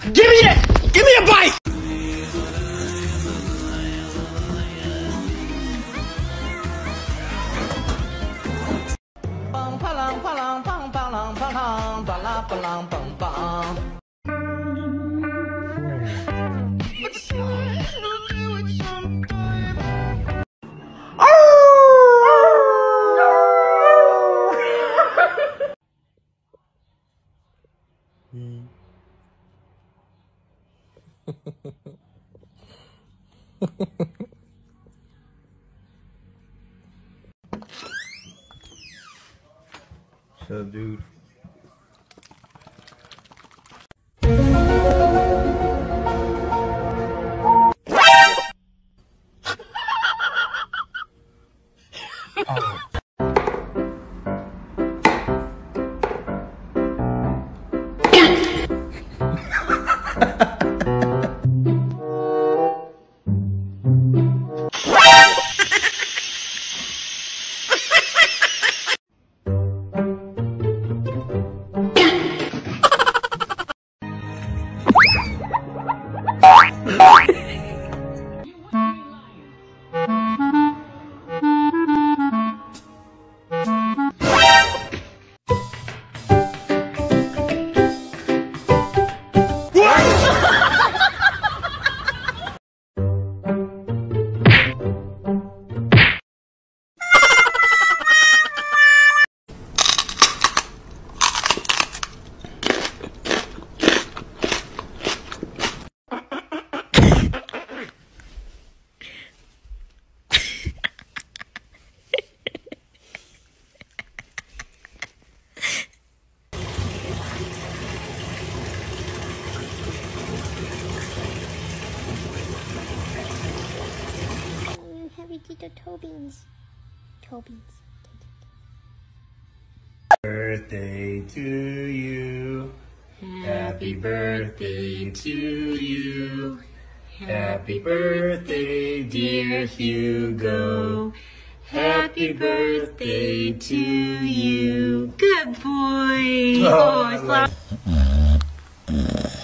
Give me it! Give me a bite! What's up, dude? Happy Tito Tobins. Birthday to you. Happy birthday to you. Happy birthday, dear Hugo. Happy birthday to you. Good boy. Oh,